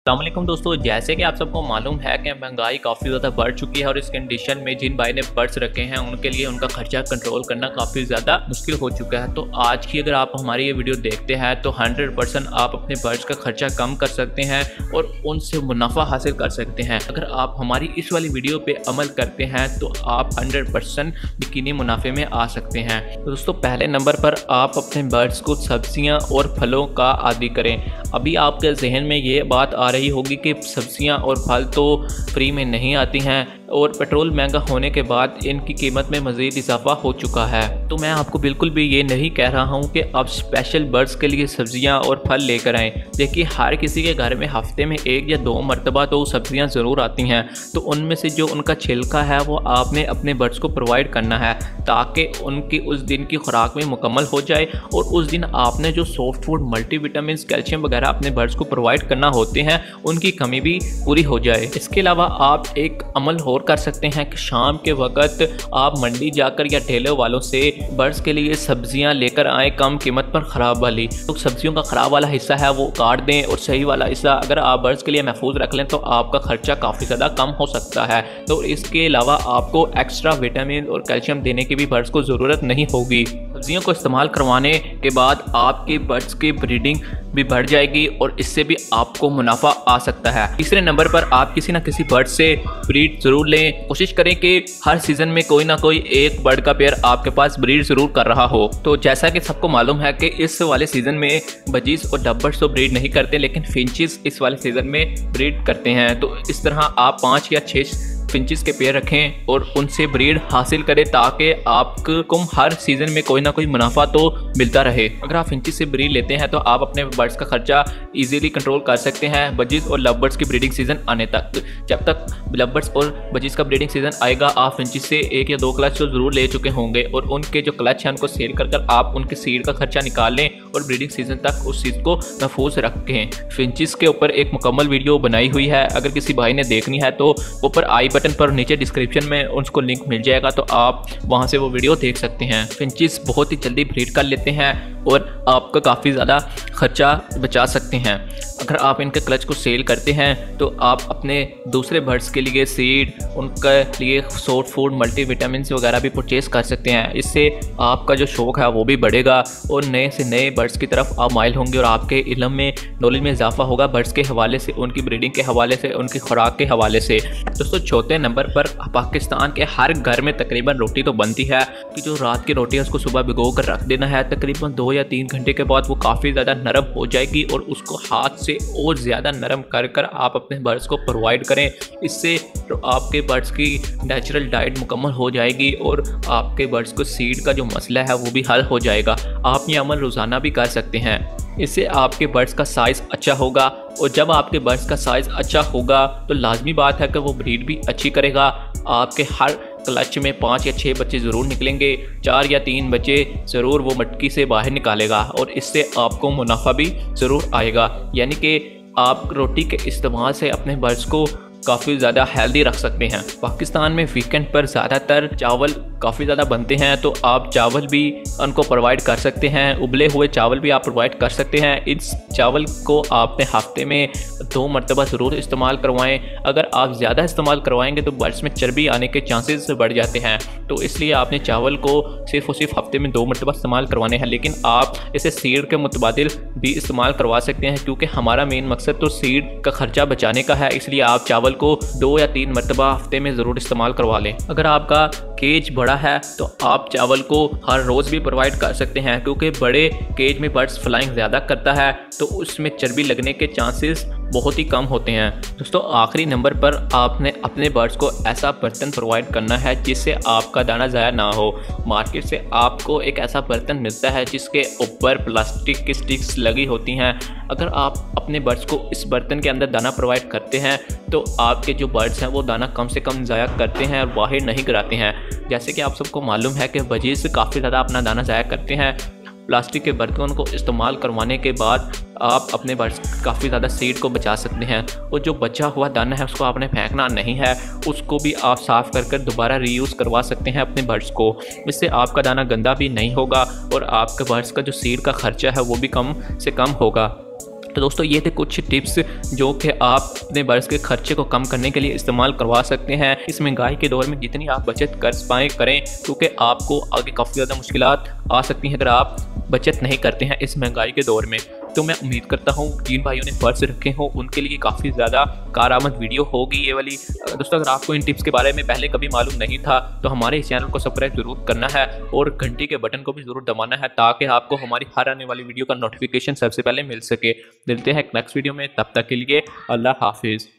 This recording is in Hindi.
अस्सलामुअलैकुम दोस्तों, जैसे कि आप सबको मालूम है कि महंगाई काफ़ी ज़्यादा बढ़ चुकी है और इस कंडीशन में जिन भाई ने बर्ड्स रखे हैं उनके लिए उनका खर्चा कंट्रोल करना काफ़ी ज़्यादा मुश्किल हो चुका है। तो आज की अगर आप हमारी ये वीडियो देखते हैं तो 100% आप अपने बर्ड्स का खर्चा कम कर सकते हैं और उनसे मुनाफा हासिल कर सकते हैं। अगर आप हमारी इस वाली वीडियो पर अमल करते हैं तो आप 100% यकीनी मुनाफे में आ सकते हैं। तो दोस्तों, पहले नंबर पर आप अपने बर्ड्स को सब्जियाँ और फलों का आदी करें। अभी आपके जहन में ये बात आ रही होगी कि सब्जियां और फल तो फ्री में नहीं आती हैं और पेट्रोल महंगा होने के बाद इनकी कीमत में मज़ीद इजाफा हो चुका है। तो मैं आपको बिल्कुल भी ये नहीं कह रहा हूँ कि आप स्पेशल बर्ड्स के लिए सब्जियां और फल लेकर आएँ। देखिए, हर किसी के घर में हफ्ते में 1 या 2 मरतबा तो सब्जियां ज़रूर आती हैं, तो उनमें से जो उनका छिलका है वो आपने अपने बर्ड्स को प्रोवाइड करना है ताकि उनकी उस दिन की खुराक में मुकम्मल हो जाए। और उस दिन आपने जो सॉफ्ट फूड, मल्टीविटामिन, कैल्शियम वगैरह अपने बर्ड्स को प्रोवाइड करना होते हैं उनकी कमी भी पूरी हो जाए। इसके अलावा आप एक अमल और कर सकते हैं कि शाम के वक्त आप मंडी जाकर या ठेले वालों से बर्ड्स के लिए सब्जियां लेकर आएँ कम कीमत पर ख़राब वाली। तो सब्जियों का ख़राब वाला हिस्सा है वो काट दें और सही वाला हिस्सा अगर आप बर्ड्स के लिए महफूज रख लें तो आपका खर्चा काफ़ी ज़्यादा कम हो सकता है। तो इसके अलावा आपको एक्स्ट्रा विटामिन और कैल्शियम देने की भी बर्ड्स को ज़रूरत नहीं होगी। सब्जियों को इस्तेमाल करवाने के बाद आपके बर्ड्स की ब्रीडिंग भी बढ़ जाएगी और इससे भी आपको मुनाफा आ सकता है। तीसरे नंबर पर आप किसी न किसी बर्ड से ब्रीड ज़रूर लें। कोशिश करें कि हर सीज़न में कोई ना कोई एक बर्ड का पेयर आपके पास ब्रीड ज़रूर कर रहा हो। तो जैसा कि सबको मालूम है कि इस वाले सीज़न में बजीज और डबर्स तो ब्रीड नहीं करते, लेकिन फिंचेस इस वाले सीज़न में ब्रीड करते हैं। तो इस तरह आप 5 या 6 फिंचेस के पेयर रखें और उनसे ब्रीड हासिल करें ताकि आपको हर सीज़न में कोई ना कोई मुनाफा तो मिलता रहे। अगर आप फिंचेस से ब्रीड लेते हैं तो आप अपने बर्ड्स का खर्चा इजीली कंट्रोल कर सकते हैं बजीज और लवबर्ड्स की ब्रीडिंग सीज़न आने तक। जब तक लवबर्ड्स और बजीज का ब्रीडिंग सीज़न आएगा आप फिंचेस से 1 या 2 क्लच तो ज़रूर ले चुके होंगे और उनके जो क्लच हैं उनको सेल कर आप उनके सीड का खर्चा निकाल लें और ब्रीडिंग सीज़न तक उस चीज़ को महफूज रखें। फिंचेस के ऊपर एक मुकम्मल वीडियो बनाई हुई है, अगर किसी भाई ने देखनी है तो ऊपर आई बटन पर नीचे डिस्क्रिप्शन में उसको लिंक मिल जाएगा, तो आप वहां से वो वीडियो देख सकते हैं। फिंचेस बहुत ही जल्दी ब्रीड कर लेते हैं और आपका काफ़ी ज़्यादा खर्चा बचा सकते हैं। अगर आप इनके क्लच को सेल करते हैं तो आप अपने दूसरे बर्ड्स के लिए सीड, उनके लिए सॉफ्ट फूड, मल्टीविटामिन वगैरह भी परचेज कर सकते हैं। इससे आपका जो शौक़ है वो भी बढ़ेगा और नए से नए बर्ड्स की तरफ आप माइल होंगे और आपके इल्म में, नॉलेज में इजाफा होगा बर्ड्स के हवाले से, उनकी ब्रीडिंग के हवाले से, उनकी खुराक के हवाले से। दोस्तों, चौथे नंबर पर पाकिस्तान के हर घर में तकरीबन रोटी तो बनती है कि जो रात की रोटी है उसको सुबह भिगो कर रख देना है। तकरीबन 2 या 3 घंटे के बाद वो काफ़ी ज़्यादा नरम हो जाएगी और उसको हाथ से और ज़्यादा नरम कर आप अपने बर्ड्स को प्रोवाइड करें। इससे तो आपके बर्ड्स की नेचुरल डाइट मुकम्मल हो जाएगी और आपके बर्ड्स को सीड का जो मसला है वो भी हल हो जाएगा। आप ये अमल रोज़ाना भी कर सकते हैं। इससे आपके बर्ड्स का साइज़ अच्छा होगा और जब आपके बर्ड्स का साइज़ अच्छा होगा तो लाजमी बात है कि वो ब्रीड भी अच्छी करेगा। आपके हर क्लच में 5 या 6 बच्चे ज़रूर निकलेंगे, 4 या 3 बच्चे ज़रूर वो मटकी से बाहर निकालेगा और इससे आपको मुनाफा भी ज़रूर आएगा। यानी कि आप रोटी के इस्तेमाल से अपने बर्ड्स को काफ़ी ज़्यादा हेल्दी रख सकते हैं। पाकिस्तान में वीकेंड पर ज़्यादातर चावल काफ़ी ज़्यादा बनते हैं, तो आप चावल भी उनको प्रोवाइड कर सकते हैं। उबले हुए चावल भी आप प्रोवाइड कर सकते हैं। इस चावल को आपने हफ्ते में 2 मरतबा ज़रूर इस्तेमाल करवाएं। अगर आप ज़्यादा इस्तेमाल करवाएंगे तो बर्ड्स में चर्बी आने के चांसेस बढ़ जाते हैं, तो इसलिए आपने चावल को सिर्फ और सिर्फ हफ्ते में 2 मरतबा इस्तेमाल करवाने हैं। लेकिन आप इसे सीड के मुतबादिल भी इस्तेमाल करवा सकते हैं क्योंकि हमारा मेन मकसद तो सीड का खर्चा बचाने का है। इसलिए आप चावल को 2 या 3 मरतबा हफ्ते में ज़रूर इस्तेमाल करवा लें। अगर आपका केज बड़ा है तो आप चावल को हर रोज़ भी प्रोवाइड कर सकते हैं क्योंकि बड़े केज में बर्ड्स फ्लाइंग ज़्यादा करता है तो उसमें चर्बी लगने के चांसेस बहुत ही कम होते हैं। दोस्तों, आखिरी नंबर पर आपने अपने बर्ड्स को ऐसा बर्तन प्रोवाइड करना है जिससे आपका दाना ज़ाया ना हो। मार्केट से आपको एक ऐसा बर्तन मिलता है जिसके ऊपर प्लास्टिक की स्टिक्स लगी होती हैं। अगर आप अपने बर्ड्स को इस बर्तन के अंदर दाना प्रोवाइड करते हैं तो आपके जो बर्ड्स हैं वो दाना कम से कम ज़ाया करते हैं और बाहर नहीं गिराते हैं। जैसे कि आप सबको मालूम है कि बजीज काफ़ी ज़्यादा अपना दाना ज़ाया करते हैं। प्लास्टिक के बर्तनों को इस्तेमाल करवाने के बाद आप अपने बर्ड्स काफ़ी ज़्यादा सीड को बचा सकते हैं और जो बचा हुआ दाना है उसको आपने फेंकना नहीं है, उसको भी आप साफ़ कर दोबारा रीयूज़ करवा सकते हैं अपने बर्ड्स को। इससे आपका दाना गंदा भी नहीं होगा और आपके बर्ड्स का जो सीड का खर्चा है वो भी कम से कम होगा। तो दोस्तों ये थे कुछ टिप्स जो कि आप अपने बर्स के खर्चे को कम करने के लिए इस्तेमाल करवा सकते हैं। इस महंगाई के दौर में जितनी आप बचत कर पाएँ करें, क्योंकि आपको आगे काफ़ी ज़्यादा मुश्किलात आ सकती हैं अगर आप बचत नहीं करते हैं इस महंगाई के दौर में। तो मैं उम्मीद करता हूँ जिन भाइयों ने पर्स रखे हों उनके लिए काफ़ी ज़्यादा कारआमद वीडियो होगी ये वाली। दोस्तों अगर आपको इन टिप्स के बारे में पहले कभी मालूम नहीं था तो हमारे इस चैनल को सब्सक्राइब जरूर करना है और घंटी के बटन को भी ज़रूर दबाना है ताकि आपको हमारी हर आने वाली वीडियो का नोटिफिकेशन सबसे पहले मिल सके। मिलते हैं नेक्स्ट वीडियो में, तब तक के लिए अल्लाह हाफिज़।